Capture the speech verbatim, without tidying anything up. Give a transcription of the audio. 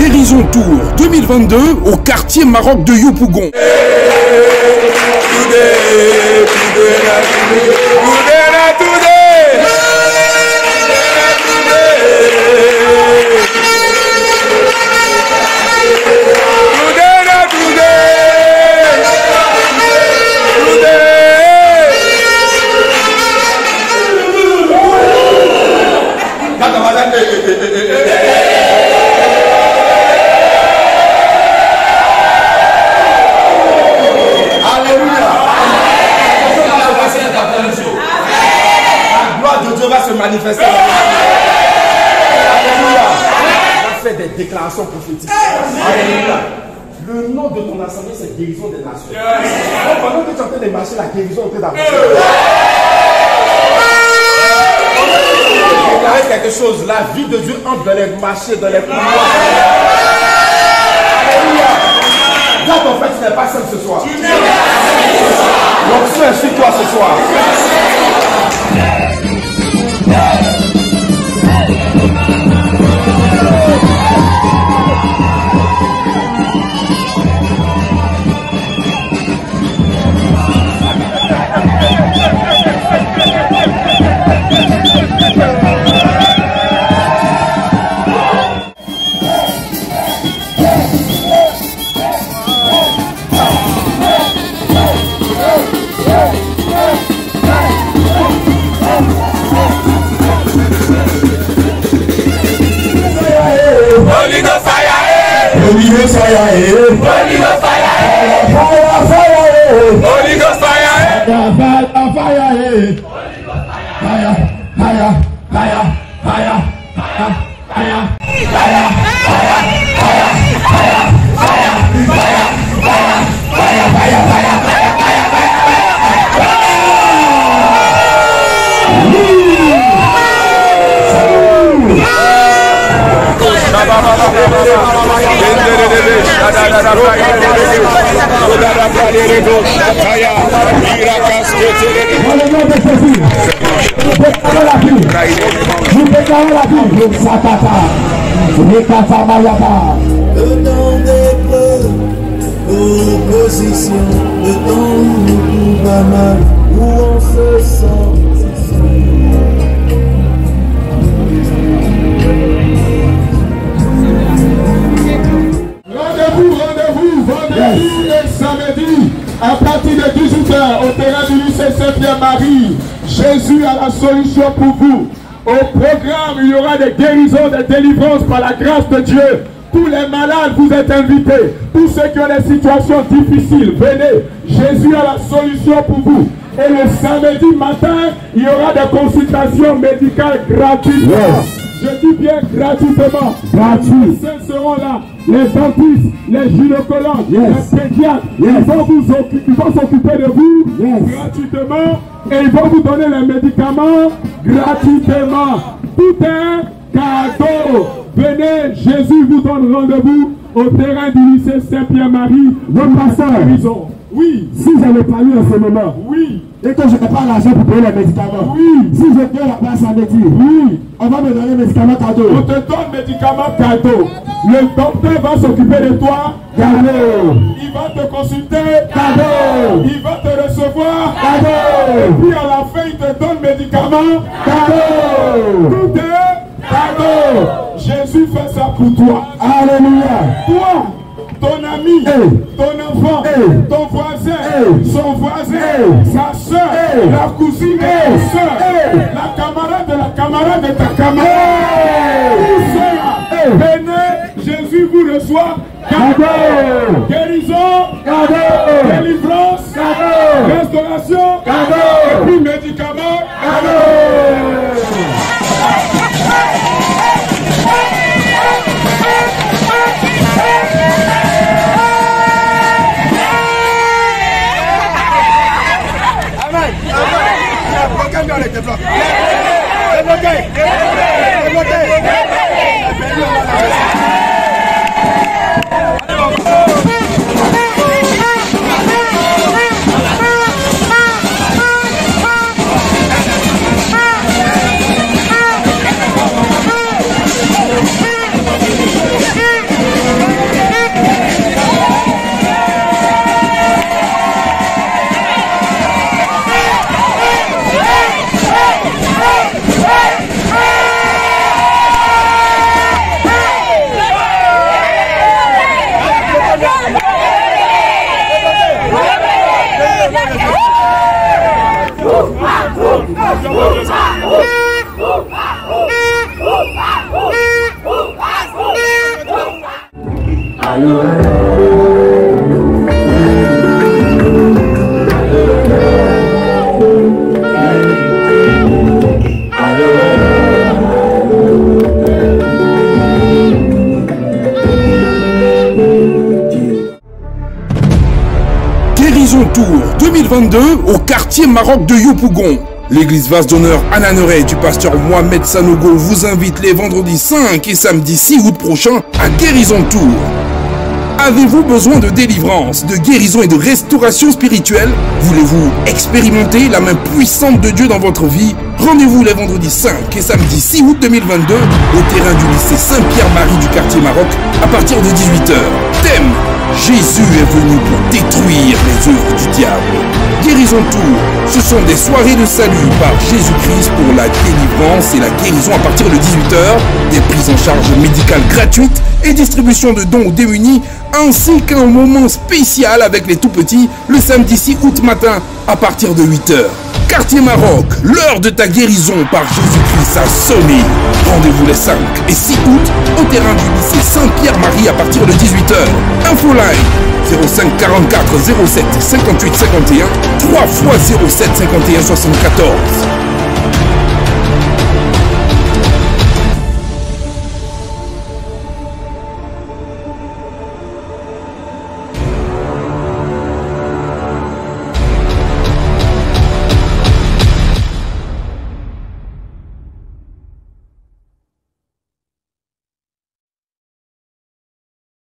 Guérison Tour deux mille vingt-deux au quartier Maroc de Yopougon. Manifester. Alléluia. On va faire des déclarations prophétiques. Alléluia. Le nom de ton assemblée, c'est guérison des nations. Donc, pendant que tu es en train de marcher, la guérison est en train d'avancer. Déclarer quelque chose. La vie de Dieu entre dans les marchés, dans les couloirs. Alléluia. Là, ton frère, tu n'es pas seul ce soir. Donc, sois sur toi ce soir. Holy Ghost fire, Holy Ghost fire, fire, fire, Holy Ghost fire, fire, fire, fire, fire, fire, fire, fire, fire, Le temps d'épreuve, opposition, le temps où tout va mal, où on se sent. Rendez-vous, rendez-vous, vendredi et samedi, à partir de dix-huit heures, au terrain du lycée Saint-Pierre-Marie. Jésus a la solution pour vous. Au programme, il y aura des guérisons, des délivrances par la grâce de Dieu. Tous les malades, vous êtes invités. Tous ceux qui ont des situations difficiles, venez. Jésus a la solution pour vous. Et le samedi matin, il y aura des consultations médicales gratuites. Yes. Je dis bien gratuitement. Gratuit. Les médecins seront là. Les dentistes, les gynécologues, yes. Les pédiatres, yes. Ils vont vous occuper, ils vont s'occuper de vous, yes. Gratuitement. Et ils vont vous donner les médicaments gratuitement. Tout est cadeau. Venez, Jésus vous donne rendez-vous au terrain du lycée Saint-Pierre-Marie. Votre pasteur, oui. Si j'avais pas eu en ce moment, oui. Et que je n'ai pas l'argent pour payer les médicaments, oui. Si je paye la place à médecine, oui. On va me donner les médicaments cadeaux. On te donne médicaments cadeaux. Le docteur va s'occuper de toi, cadeau. Il va te consulter, cadeau. Il va te recevoir, cadeau. Et puis à la fin, il te donne médicaments, cadeau. Tout est cadeau. Jésus fait ça pour toi. Alléluia. Toi, ton ami, hey. Ton enfant, hey. Ton voisin, hey. Son voisin, hey. Sa soeur, hey. La cousine de hey. Ta soeur, hey. La camarade de la camarade de ta camarade. Tout ça, hey. Venez, Jésus vous reçoit. Cadeau. Guérison, cadeau. Délivrance, cadeau. Restauration, cadeau. Et puis médicaments, cadeau. Guérison Tour deux mille vingt-deux au quartier Maroc de Yopougon. L'église Vase d'honneur Ananere du pasteur Mohamed Sanogo vous invite les vendredis cinq et samedi six août prochains à Guérison Tour. Avez-vous besoin de délivrance, de guérison et de restauration spirituelle? Voulez-vous expérimenter la main puissante de Dieu dans votre vie? Rendez-vous les vendredis cinq et samedi six août deux mille vingt-deux au terrain du lycée Saint-Pierre-Marie du quartier Maroc à partir de dix-huit heures. Thème: Jésus est venu pour détruire les œuvres du diable. Guérison Tour, ce sont des soirées de salut par Jésus-Christ pour la délivrance et la guérison à partir de dix-huit heures, des prises en charge médicales gratuites et distribution de dons aux démunis, ainsi qu'un moment spécial avec les tout-petits le samedi six août matin à partir de huit heures. Quartier Maroc, l'heure de ta guérison par Jésus-Christ a sonné. Rendez-vous les cinq et six août au terrain du lycée Saint-Pierre-Marie à partir de dix-huit heures. Infoline zéro cinq quarante-quatre zéro sept cinquante-huit cinquante et un, trois fois zéro sept cinquante et un soixante-quatorze.